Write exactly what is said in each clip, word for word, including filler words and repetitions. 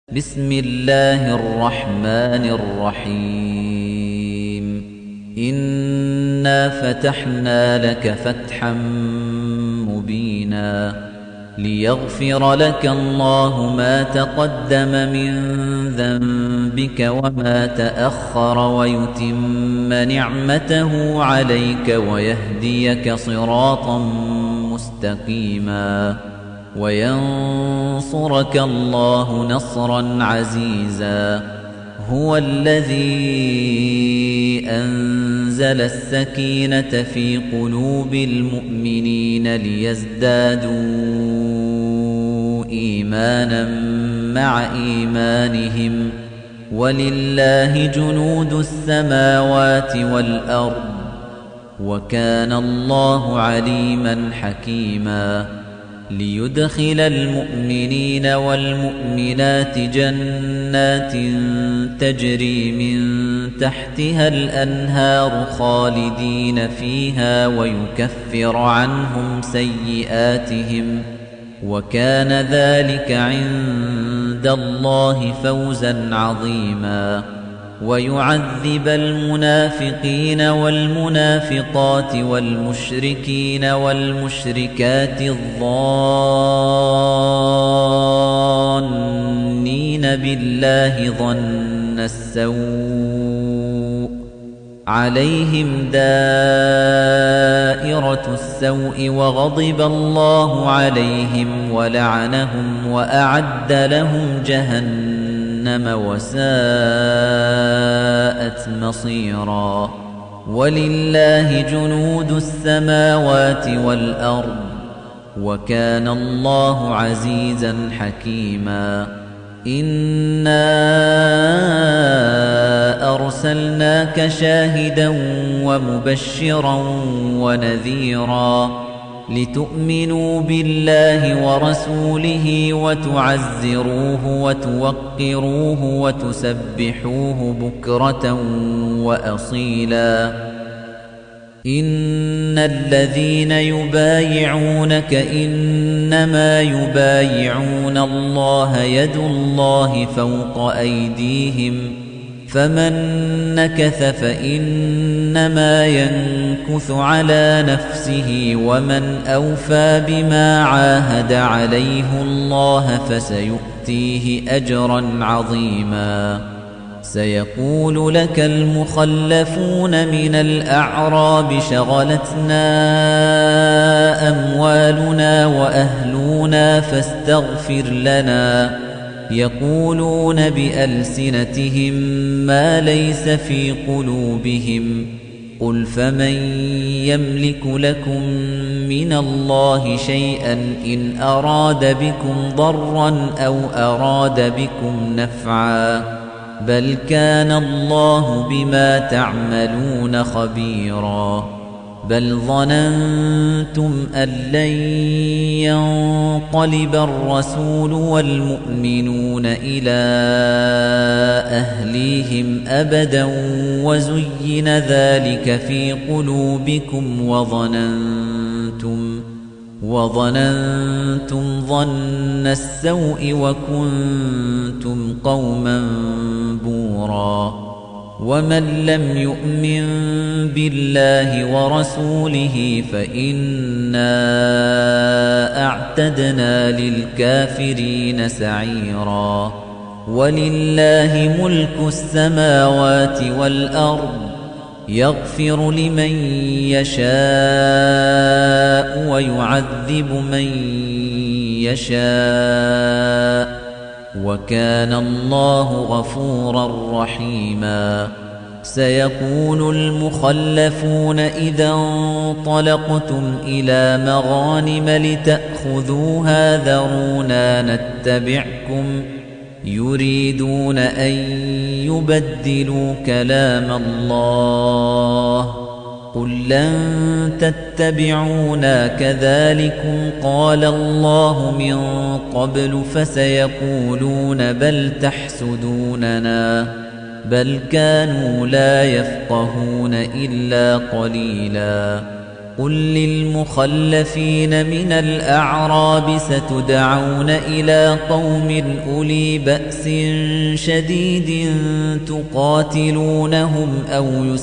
بسم الله الرحمن الرحيم إنا فتحنا لك فتحا مبينا ليغفر لك الله ما تقدم من ذنبك وما تأخر ويتم نعمته عليك ويهديك صراطا مستقيما وينصرك الله نصرا عزيزا هو الذي أنزل السكينة في قلوب المؤمنين ليزدادوا إيمانا مع إيمانهم ولله جنود السماوات والأرض وكان الله عليما حكيما ليدخل المؤمنين والمؤمنات جنات تجري من تحتها الأنهار خالدين فيها ويكفر عنهم سيئاتهم وكان ذلك عند الله فوزا عظيما ويعذب المنافقين والمنافقات والمشركين والمشركات الظانين بالله ظن السوء عليهم دائرة السوء وغضب الله عليهم ولعنهم وأعد لهم جهنم وساءت مصيرا ولله جنود السماوات والأرض وكان الله عزيزا حكيما إنا أرسلناك شاهدا ومبشرا ونذيرا لتؤمنوا بالله ورسوله وتعزروه وتوقروه وتسبحوه بكرة وأصيلا إن الذين يبايعونك إنما يبايعون الله يد الله فوق أيديهم فمن نكث فإنما ينكث على نفسه ومن أوفى بما عاهد عليه الله فسيؤتيه أجرا عظيما سيقول لك المخلفون من الأعراب شغلتنا أموالنا وأهلنا فاستغفر لنا يقولون بألسنتهم ما ليس في قلوبهم قل فمن يملك لكم من الله شيئا إن أراد بكم ضرا أو أراد بكم نفعا بل كان الله بما تعملون خبيرا بل ظننتم أن لن ينقلب الرسول والمؤمنون إلى أهليهم أبدا وزين ذلك في قلوبكم وظننتم وظننتم ظن السوء وكنتم قوما بورا ومن لم يؤمن بالله ورسوله فإنا أعتدنا للكافرين سعيرا ولله ملك السماوات والأرض يغفر لمن يشاء ويعذب من يشاء وكان الله غفورا رحيما سيقول المخلفون إذا انطلقتم إلى مغانم لتأخذوها ذرونا نتبعكم يريدون أن يبدلوا كلام الله قل لن تتبعونا كذلكم قال الله من قبل فسيقولون بل تحسدوننا بل كانوا لا يفقهون إلا قليلا قل للمخلفين من الأعراب ستدعون إلى قوم أولي بأس شديد تقاتلونهم أو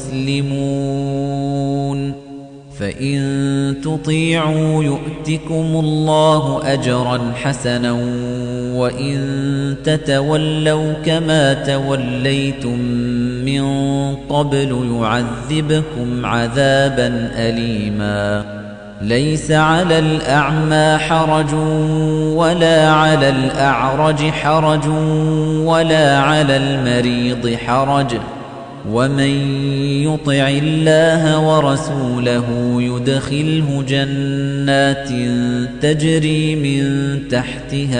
يسلمون فإن تطيعوا يؤتكم الله أجرا حسنا وإن تتولوا كما توليتم من قبل يعذبكم عذابا أليما ليس على الأعمى حرج ولا على الأعرج حرج ولا على المريض حرج ومن يطع الله ورسوله يدخله جنات تجري من تحتها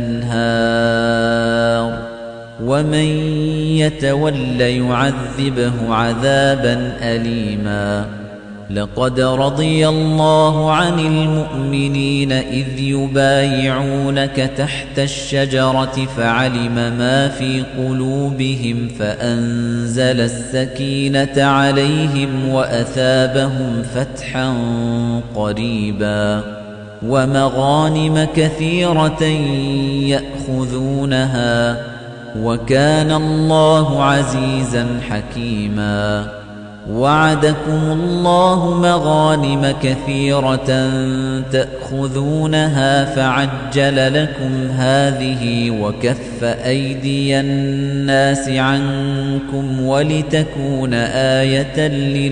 الأنهار ومن يتول يعذبه عذابا أليما لقد رضي الله عن المؤمنين إذ يبايعونك تحت الشجرة فعلم ما في قلوبهم فأنزل السكينة عليهم وأثابهم فتحا قريبا ومغانم كثيرة يأخذونها وكان الله عزيزا حكيما وعدكم الله مغانم كثيرة تأخذونها فعجل لكم هذه وكف أيدي الناس عنكم ولتكون آية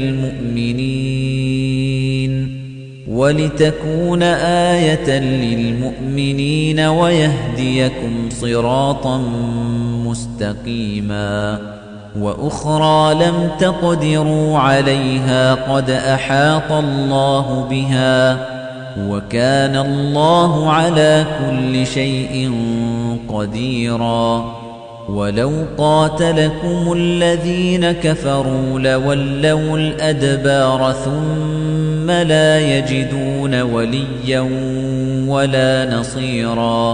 للمؤمنين ولتكون آية للمؤمنين ويهديكم صراطا مستقيما وأخرى لم تقدروا عليها قد أحاط الله بها وكان الله على كل شيء قديرا ولو قاتلكم الذين كفروا لولوا الأدبار ثم لا يجدون وليا ولا نصيرا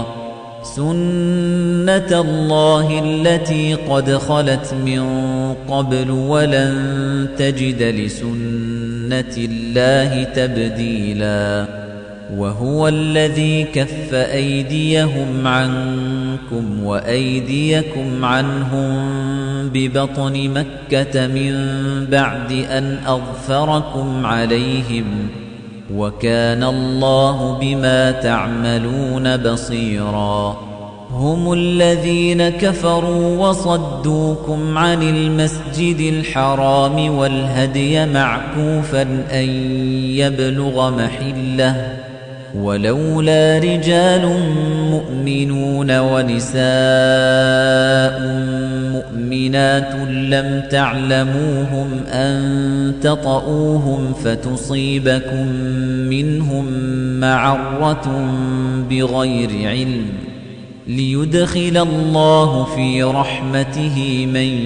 سنة الله التي قد خلت من قبل ولن تجد لسنة الله تبديلا وهو الذي كف أيديهم عنكم وأيديكم عنهم ببطن مكة من بعد أن أظفركم عليهم وكان الله بما تعملون بصيرا هم الذين كفروا وصدوكم عن المسجد الحرام والهدي معكوفا أن يبلغ محله ولولا رجال مؤمنون ونساء مؤمنات لم تعلموهم أن تطؤوهم فتصيبكم منهم معرة بغير علم ليدخل الله في رحمته من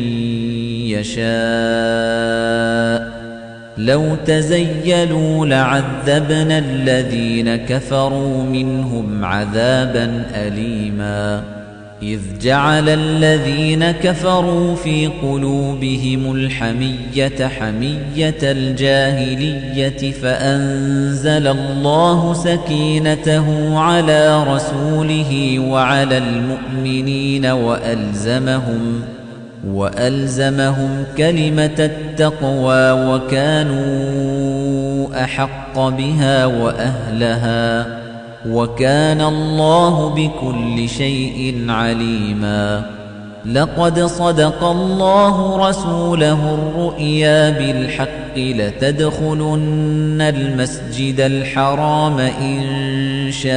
يشاء لو تزيلوا لعذبنا الذين كفروا منهم عذابا أليما إذ جعل الذين كفروا في قلوبهم الحمية حمية الجاهلية فأنزل الله سكينته على رسوله وعلى المؤمنين وألزمهم وألزمهم كلمة التقوى وكانوا أحق بها وأهلها وكان الله بكل شيء عليما لقد صدق الله رسوله الرؤيا بالحق لتدخلن المسجد الحرام إن شاء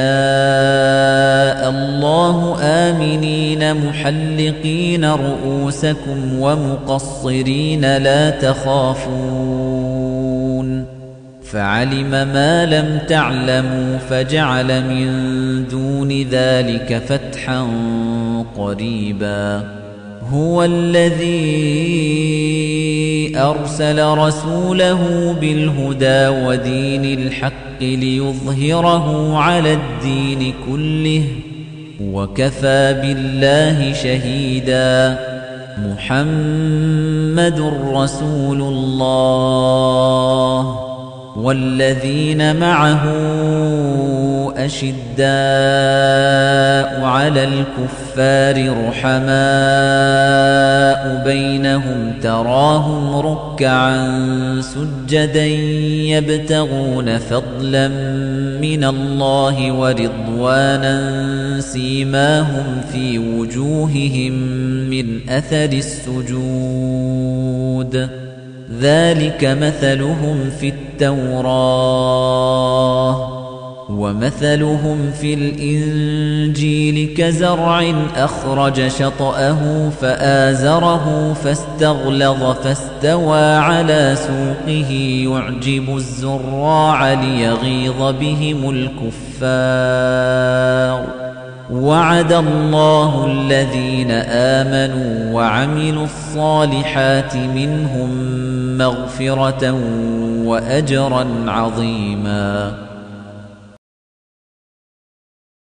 الله آمنين محلقين رؤوسكم ومقصرين لا تخافون فعلم ما لم تعلموا فجعل من دون ذلك فتحا قريبا هو الذي أرسل رسوله بالهدى ودين الحق ليظهره على الدين كله وكفى بالله شهيدا محمد رسول الله والذين معه أشداء على الكفار رحماء بينهم تراهم ركعا سجدا يبتغون فضلا من الله ورضوانا سيماهم في وجوههم من أثر السجود ذلك مثلهم في التوراة ومثلهم في الإنجيل كزرع أخرج شطأه فآزره فاستغلظ فاستوى على سوقه يعجب الزراع ليغيظ بهم الكفار وعد الله الذين آمنوا وعملوا الصالحات منهم مغفرة وأجرا عظيما